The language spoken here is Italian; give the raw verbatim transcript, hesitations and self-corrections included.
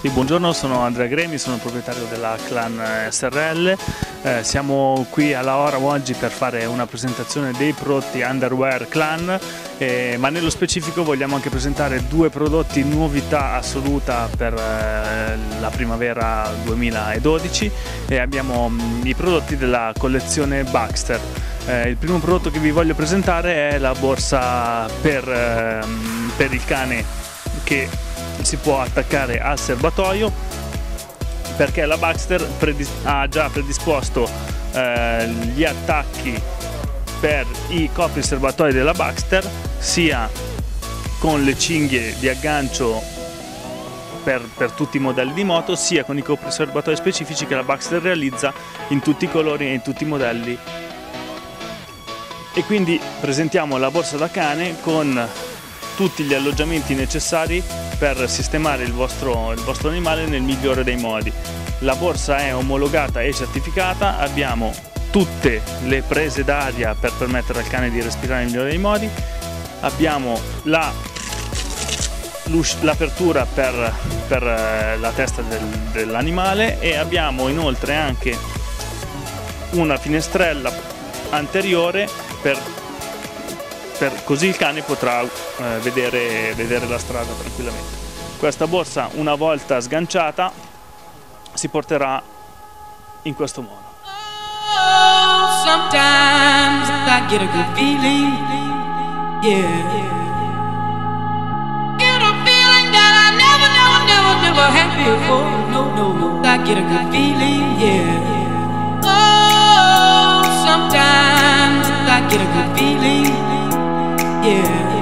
Sì, buongiorno, sono Andrea Gremi, sono il proprietario della Clan S R L. Eh, siamo qui a Lahore oggi per fare una presentazione dei prodotti underwear Clan, eh, ma nello specifico vogliamo anche presentare due prodotti novità assoluta per eh, la primavera duemiladodici e abbiamo mh, i prodotti della collezione Baxter. Eh, il primo prodotto che vi voglio presentare è la borsa per, eh, per il cane che si può attaccare al serbatoio, perché la Baxter ha già predisposto eh, gli attacchi per i copri serbatoi della Baxter, sia con le cinghie di aggancio per, per tutti i modelli di moto, sia con i copri serbatoi specifici che la Baxter realizza in tutti i colori e in tutti i modelli. E quindi presentiamo la borsa da cane con tutti gli alloggiamenti necessari per sistemare il vostro, il vostro animale nel migliore dei modi. La borsa è omologata e certificata, abbiamo tutte le prese d'aria per permettere al cane di respirare nel migliore dei modi, abbiamo la, l'apertura per, per la testa del, dell'animale e abbiamo inoltre anche una finestrella anteriore per Per, così il cane potrà eh, vedere, vedere la strada tranquillamente. Questa borsa, una volta sganciata, si porterà in questo modo. Oh, sometimes I get a good feeling, yeah. Get a feeling that I never, never, never, never had before. No, no, no, I get a good feeling, yeah. Oh, sometimes I get a good feeling. Yeah.